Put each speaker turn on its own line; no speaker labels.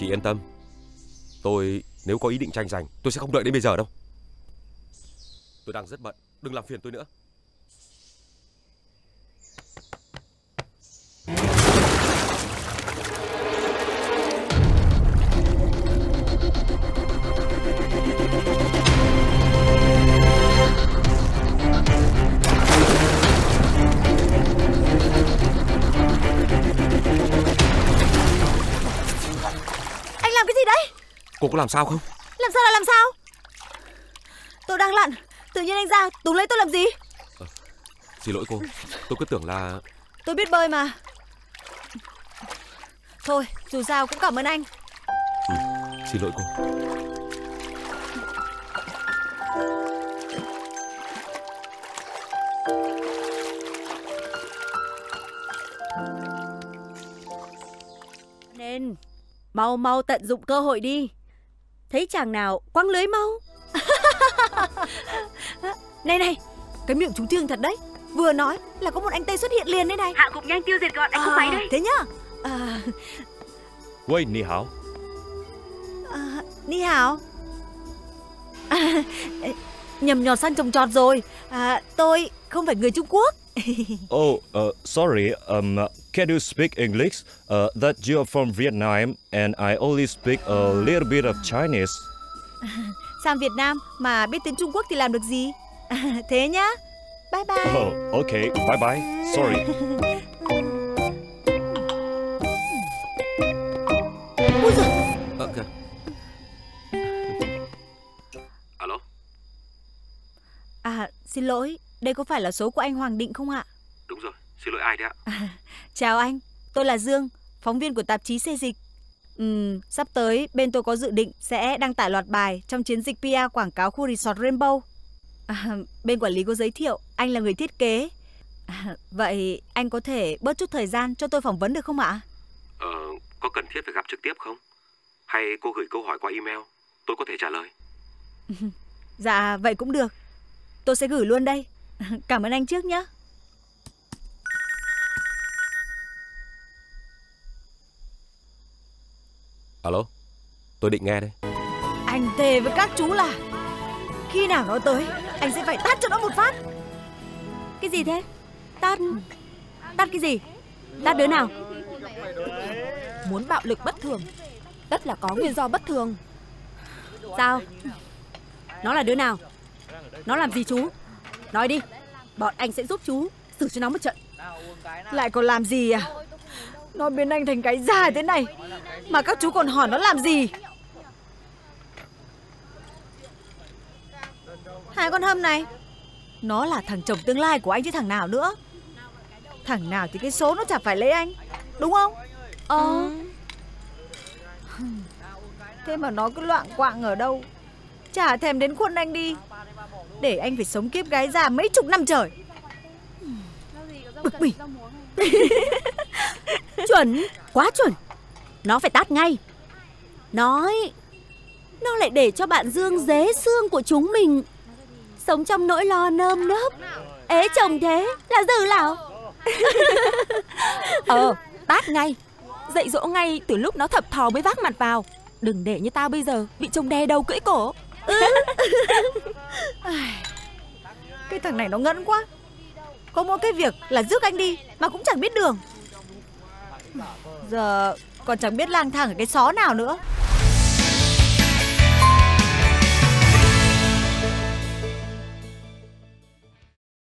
Chị yên tâm, tôi nếu có ý định tranh giành tôi sẽ không đợi đến bây giờ đâu. Tôi đang rất bận, đừng làm phiền tôi nữa.
Anh làm cái gì đấy?
Cô có làm sao không?
Làm sao là làm sao? Tôi đang lặn, tự nhiên anh ra túm lấy tôi làm gì?
Xin lỗi cô, tôi cứ tưởng là...
Tôi biết bơi mà. Thôi, dù sao cũng cảm ơn anh.
Xin lỗi cô.
Nên mau mau tận dụng cơ hội đi. Thấy chàng nào quăng lưới mau. Này này, cái miệng chú Trương thật đấy. Vừa nói là có một anh Tây xuất hiện liền đấy này.
Hạ gục nhanh tiêu diệt gọn anh không máy đây.
Thế nhá.
喂, 你好.
Ni hảo. Nhầm nhọt sang trồng trọt rồi. Tôi không phải người Trung Quốc.
Oh, sorry. Can you speak English? That you are from Vietnam and I only speak a little bit of Chinese.
Sang Việt Nam mà biết tiếng Trung Quốc thì làm được gì? Thế nhá. Bye bye.
Oh, okay. Bye bye. Sorry.
Ôi giời.
Alo.
Xin lỗi, đây có phải là số của anh Hoàng Định không ạ?
Đúng rồi, xin lỗi ai đấy ạ?
Chào anh, tôi là Dương, phóng viên của tạp chí Xê Dịch. Sắp tới bên tôi có dự định sẽ đăng tải loạt bài trong chiến dịch PR quảng cáo khu resort Rainbow. Bên quản lý có giới thiệu anh là người thiết kế. Vậy anh có thể bớt chút thời gian cho tôi phỏng vấn được không ạ?
Có cần thiết phải gặp trực tiếp không? Hay cô gửi câu hỏi qua email, tôi có thể trả lời.
Dạ, vậy cũng được. Tôi sẽ gửi luôn đây. Cảm ơn anh trước nhé.
Alo, tôi định nghe đây.
Anh thề với các chú là khi nào nó tới, anh sẽ phải tát cho nó một phát. Cái gì thế? Tát? Tát cái gì? Tát đứa nào?
Muốn bạo lực bất thường, tất là có nguyên do bất thường.
Sao? Nó là đứa nào? Nó làm gì chú? Nói đi, bọn anh sẽ giúp chú xử cho nó một trận. Lại còn làm gì à? Nó biến anh thành cái già thế này mà các chú còn hỏi nó làm gì? Hai con Hâm này, nó là thằng chồng tương lai của anh chứ thằng nào nữa. Thằng nào thì cái số nó chả phải lấy anh, đúng không? Thế mà nó cứ loạng quạng ở đâu, chả thèm đến khuôn anh đi, để anh phải sống kiếp gái già mấy chục năm trời. Bực mình. Chuẩn, quá chuẩn. Nó phải tát ngay. Nó lại để cho bạn Dương dế xương của chúng mình sống trong nỗi lo nơm nớp. Ế chồng thế là dư lão.
Tát ngay. Dạy dỗ ngay từ lúc nó thập thò mới vác mặt vào. Đừng để như tao bây giờ bị chồng đè đầu cưỡi cổ.
Cái thằng này nó ngẫn quá. Có mỗi cái việc là rước anh đi mà cũng chẳng biết đường. Giờ còn chẳng biết lang thang ở cái xó nào nữa.